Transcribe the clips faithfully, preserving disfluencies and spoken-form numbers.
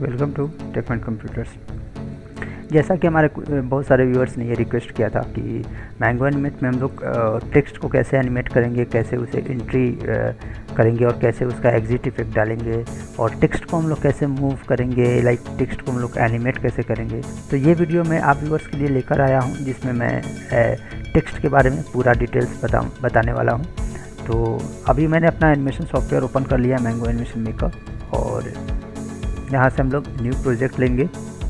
Welcome to टेकमेंट computers. जैसा कि हमारे बहुत सारे व्यूअर्स ने ये रिक्वेस्ट किया था कि मैंगो एनिमेट में हम लोग टेक्स्ट को कैसे एनिमेट करेंगे, कैसे उसे एंट्री करेंगे और कैसे उसका एग्जिट इफेक्ट डालेंगे, और टेक्स्ट को हम लोग कैसे मूव करेंगे, लाइक टेक्स्ट को हम लोग एनिमेट कैसे करेंगे। तो ये वीडियो मैं आप व्यूअर्स के लिए लेकर आया हूँ, जिसमें मैं टेक्स्ट के बारे में पूरा डिटेल्स बता बताने वाला हूँ। तो अभी मैंने अपना एनिमेशन सॉफ्टवेयर ओपन कर लिया, मैंगो एनिमेशन मेकर, और यहाँ से हम लोग न्यू प्रोजेक्ट लेंगे।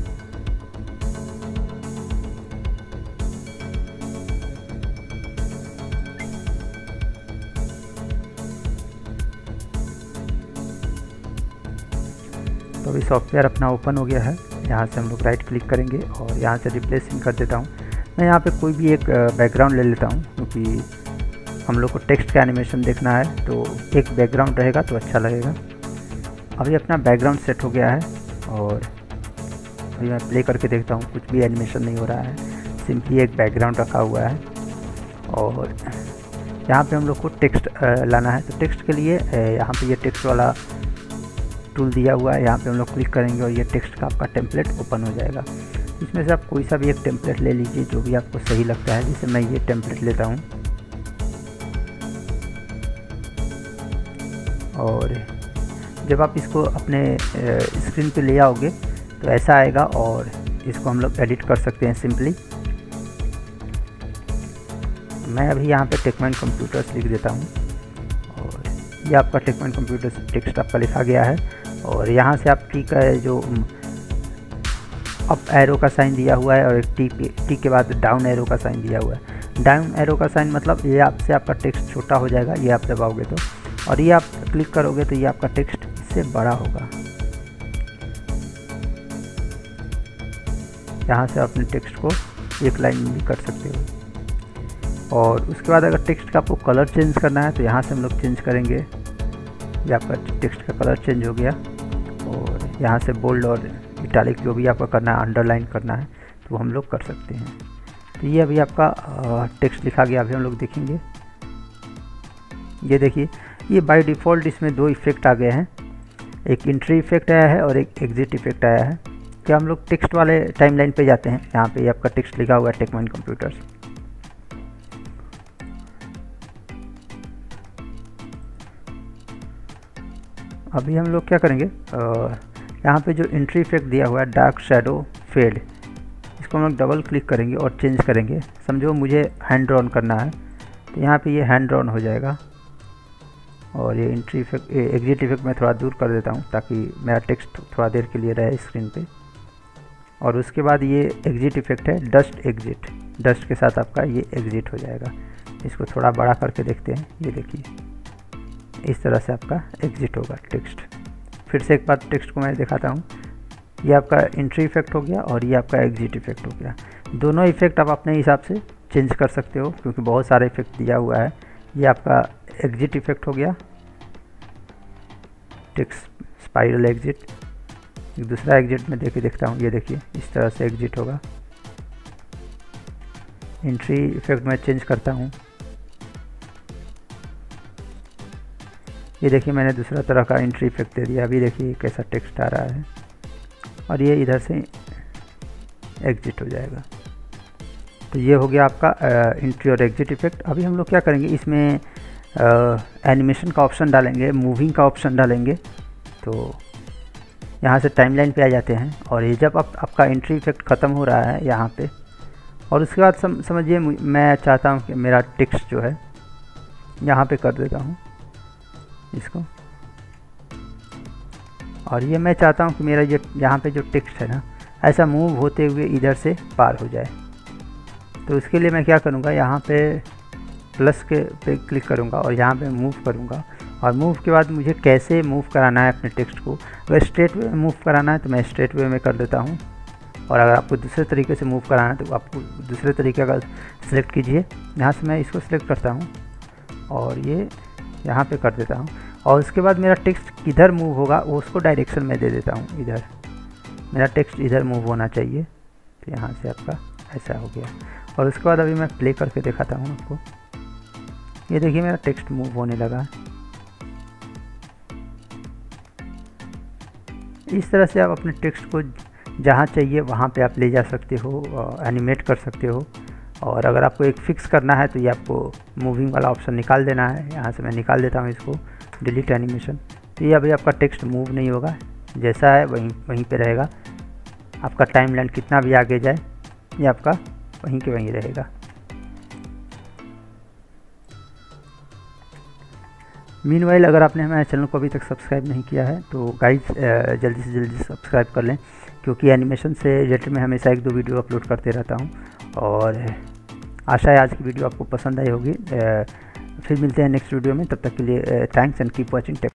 तो अभी सॉफ्टवेयर अपना ओपन हो गया है। यहाँ से हम लोग राइट क्लिक करेंगे और यहाँ से रिप्लेस इन कर देता हूँ। मैं यहाँ पे कोई भी एक बैकग्राउंड ले लेता हूँ, क्योंकि हम लोग को टेक्स्ट का एनिमेशन देखना है, तो एक बैकग्राउंड रहेगा तो अच्छा लगेगा। अभी अपना बैकग्राउंड सेट हो गया है और अभी मैं प्ले करके देखता हूँ, कुछ भी एनिमेशन नहीं हो रहा है, सिंपली एक बैकग्राउंड रखा हुआ है। और यहाँ पे हम लोग को टेक्स्ट लाना है, तो टेक्स्ट के लिए यहाँ पे ये टेक्स्ट वाला टूल दिया हुआ है। यहाँ पे हम लोग क्लिक करेंगे और ये टेक्स्ट का आपका टेम्पलेट ओपन हो जाएगा। इसमें से आप कोई सा भी एक टेम्पलेट ले लीजिए जो भी आपको सही लगता है। जैसे मैं ये टेम्पलेट लेता हूँ और जब आप इसको अपने स्क्रीन पे ले आओगे तो ऐसा आएगा, और इसको हम लोग एडिट कर सकते हैं सिंपली। मैं अभी यहाँ पे टेकमेंट कंप्यूटर्स लिख देता हूँ और ये आपका टेकमेंट कंप्यूटर्स टेक्स्ट आपका लिखा गया है। और यहाँ से आप टी का जो अप एरो का साइन दिया हुआ है और एक टी टी के बाद डाउन एरो का साइन दिया हुआ है। डाउन एरो का साइन मतलब ये आपसे आपका टेक्स्ट छोटा हो जाएगा, ये आप दबाओगे तो, और ये आप क्लिक करोगे तो ये आपका टेक्स्ट इससे बड़ा होगा। यहाँ से अपने टेक्स्ट को एक लाइन में भी कर सकते हो। और उसके बाद अगर टेक्स्ट का आपको कलर चेंज करना है तो यहाँ से हम लोग चेंज करेंगे। ये आपका टेक्स्ट का कलर चेंज हो गया, और यहाँ से बोल्ड और इटैलिक जो भी आपका करना है, अंडरलाइन करना है, तो हम लोग कर सकते हैं। तो ये अभी आपका टेक्स्ट लिखा गया। अभी हम लोग देखेंगे, ये देखिए, ये बाय डिफ़ॉल्ट इसमें दो इफ़ेक्ट आ गए हैं, एक एंट्री इफेक्ट आया है और एक एग्जिट इफेक्ट आया है। क्या हम लोग टेक्स्ट वाले टाइमलाइन पे जाते हैं। यहाँ पे आपका टेक्स्ट लिखा हुआ है टेकमेंट कंप्यूटर्स। अभी हम लोग क्या करेंगे, यहाँ पे जो एंट्री इफेक्ट दिया हुआ है डार्क शैडो फेड, इसको हम लोग डबल क्लिक करेंगे और चेंज करेंगे। समझो मुझे हैंड ड्रॉन करना है, तो यहाँ पे ये हैंड ड्रॉन हो जाएगा। और ये एंट्री इफेक्ट एग्जिट इफेक्ट मैं थोड़ा दूर कर देता हूँ ताकि मेरा टेक्स्ट थोड़ा देर के लिए रहे स्क्रीन पे। और उसके बाद ये एग्जिट इफेक्ट है डस्ट एग्जिट, डस्ट के साथ आपका ये एग्जिट हो जाएगा। इसको थोड़ा बड़ा करके देखते हैं, ये देखिए इस तरह से आपका एग्जिट होगा टेक्स्ट। फिर से एक बार टेक्स्ट को मैं दिखाता हूँ। ये आपका एंट्री इफेक्ट हो गया और ये आपका एग्जिट इफेक्ट हो गया। दोनों इफेक्ट आप अपने हिसाब से चेंज कर सकते हो, क्योंकि बहुत सारे इफेक्ट दिया हुआ है। ये आपका एग्जिट इफेक्ट हो गया, टेक्स्ट स्पाइरल एग्जिट। एक दूसरा एग्जिट में देखे देखता हूँ, ये देखिए इस तरह से एग्जिट होगा। एंट्री इफेक्ट में चेंज करता हूँ, ये देखिए मैंने दूसरा तरह का एंट्री इफेक्ट दे दिया। अभी देखिए कैसा टेक्स्ट आ रहा है, और ये इधर से एग्जिट हो जाएगा। तो ये हो गया आपका एंट्री और एग्जिट इफेक्ट। अभी हम लोग क्या करेंगे, इसमें एनिमेशन का ऑप्शन डालेंगे, मूविंग का ऑप्शन डालेंगे। तो यहाँ से टाइमलाइन पे आ जाते हैं, और ये जब आप आपका एंट्री इफेक्ट ख़त्म हो रहा है यहाँ पे, और उसके बाद सम, समझिए मैं चाहता हूँ कि मेरा टेक्स्ट जो है यहाँ पे कर देता हूँ इसको, और ये मैं चाहता हूँ कि मेरा ये यहाँ पे जो टेक्स्ट है ना, ऐसा मूव होते हुए इधर से पार हो जाए। तो उसके लिए मैं क्या करूँगा, यहाँ पे प्लस के पे क्लिक करूँगा और यहाँ पे मूव करूँगा। और मूव के बाद मुझे कैसे मूव कराना है अपने टेक्स्ट को, अगर स्ट्रेट वे में मूव कराना है तो मैं स्ट्रेट वे में कर देता हूँ, और अगर आपको दूसरे तरीके से मूव कराना है तो आपको दूसरे तरीके का सिलेक्ट कीजिए। यहाँ से मैं इसको सिलेक्ट करता हूँ और ये यहाँ पे कर देता हूँ, और उसके बाद मेरा टेक्स्ट किधर मूव होगा वो उसको डायरेक्शन में दे देता हूँ। इधर मेरा टेक्स्ट इधर मूव होना चाहिए, तो यहाँ से आपका ऐसा हो गया। और उसके बाद अभी मैं प्ले करके दिखाता हूँ आपको, ये देखिए मेरा टेक्स्ट मूव होने लगा। इस तरह से आप अपने टेक्स्ट को जहाँ चाहिए वहाँ पे आप ले जा सकते हो, एनिमेट कर सकते हो। और अगर आपको एक फ़िक्स करना है तो ये आपको मूविंग वाला ऑप्शन निकाल देना है। यहाँ से मैं निकाल देता हूँ इसको, डिलीट एनिमेशन। तो ये अभी आपका टेक्स्ट मूव नहीं होगा, जैसा है वहीं वहीं पे रहेगा। आपका टाइमलाइन कितना भी आगे जाए ये आपका वहीं के वहीं रहेगा। मीनवाइल अगर आपने हमारे चैनल को अभी तक सब्सक्राइब नहीं किया है तो गाइस जल्दी से जल्दी सब्सक्राइब कर लें, क्योंकि एनिमेशन से रिलेटेड मैं हमेशा एक दो वीडियो अपलोड करते रहता हूं। और आशा है आज की वीडियो आपको पसंद आई होगी। फिर मिलते हैं नेक्स्ट वीडियो में, तब तक के लिए thanks and keep watching take.